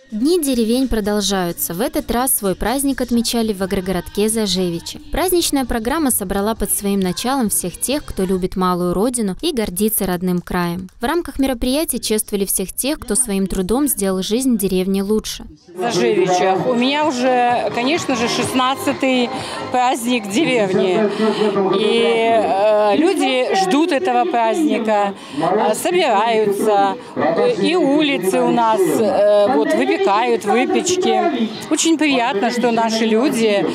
Дни деревень продолжаются. В этот раз свой праздник отмечали в агрогородке Зажевичи. Праздничная программа собрала под своим началом всех тех, кто любит малую родину и гордится родным краем. В рамках мероприятия чествовали всех тех, кто своим трудом сделал жизнь деревни лучше. В Зажевичах у меня уже, конечно же, 16-й праздник деревни. И люди ждут этого праздника, собираются. И улицы у нас выпекают выпечки. Очень приятно, что наши люди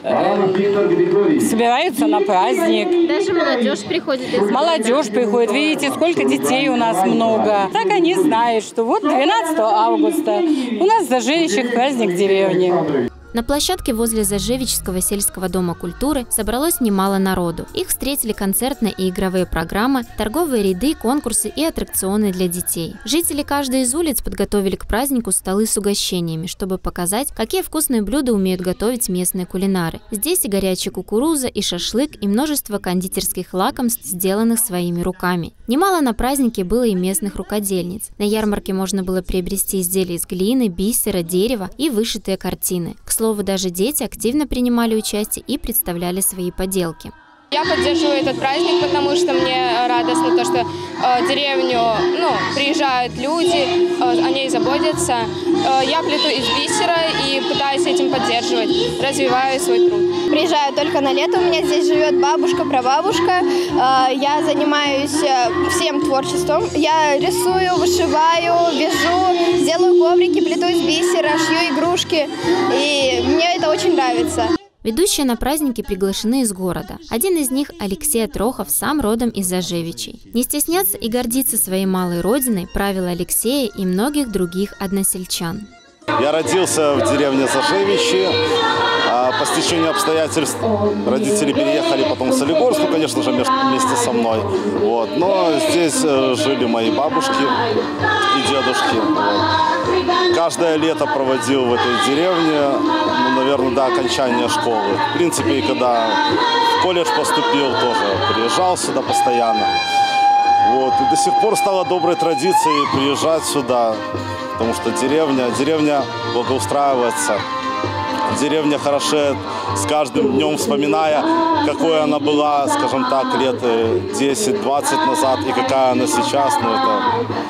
собираются на праздник. Даже молодежь приходит. Молодежь приходит. Видите, сколько детей у нас много. Так они знают, что вот 12 августа у нас в Зажевичах праздник деревни. На площадке возле Зажевичского сельского дома культуры собралось немало народу. Их встретили концертные и игровые программы, торговые ряды, конкурсы и аттракционы для детей. Жители каждой из улиц подготовили к празднику столы с угощениями, чтобы показать, какие вкусные блюда умеют готовить местные кулинары. Здесь и горячая кукуруза, и шашлык, и множество кондитерских лакомств, сделанных своими руками. Немало на празднике было и местных рукодельниц. На ярмарке можно было приобрести изделия из глины, бисера, дерева и вышитые картины. К слову, даже дети активно принимали участие и представляли свои поделки. Я поддерживаю этот праздник, потому что мне радостно то, что деревню приезжают люди, о ней заботятся. Я плету из бисера и пытаюсь этим поддерживать, развиваю свой труд. Приезжаю только на лето, у меня здесь живет бабушка, прабабушка. Я занимаюсь всем творчеством. Я рисую, вышиваю, вяжу, делаю коврики, плету из бисера, шью игрушки. И мне это очень нравится. Ведущие на праздники приглашены из города. Один из них – Алексей Трохов, сам родом из Зажевичей. Не стесняться и гордиться своей малой родиной – правило Алексея и многих других односельчан. Я родился в деревне Зажевичи. По стечению обстоятельств родители переехали потом в Солигорск, конечно же, вместе со мной. Но здесь жили мои бабушки и дедушки. Каждое лето проводил в этой деревне, наверное, до окончания школы. В принципе, и когда в колледж поступил, тоже приезжал сюда постоянно. И до сих пор стало доброй традицией приезжать сюда, потому что деревня благоустраивается. Деревня хорошеет с каждым днем, вспоминая, какой она была, скажем так, лет 10-20 назад и какая она сейчас. Это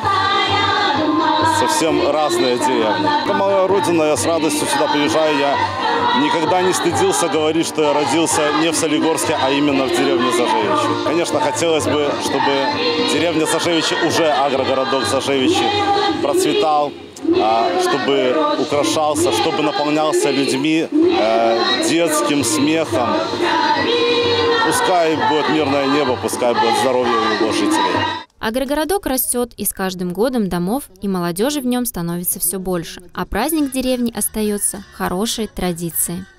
совсем разные деревни. Это моя родина, я с радостью сюда приезжаю. Я никогда не стыдился говорить, что я родился не в Солигорске, а именно в деревне Зажевичи. Конечно, хотелось бы, чтобы деревня Зажевичи, уже агрогородок Зажевичи, процветал, чтобы украшался, чтобы наполнялся людьми, детским смехом. Пускай будет мирное небо, пускай будет здоровье у его жителей. Агрогородок растет, и с каждым годом домов и молодежи в нем становится все больше, а праздник деревни остается хорошей традицией.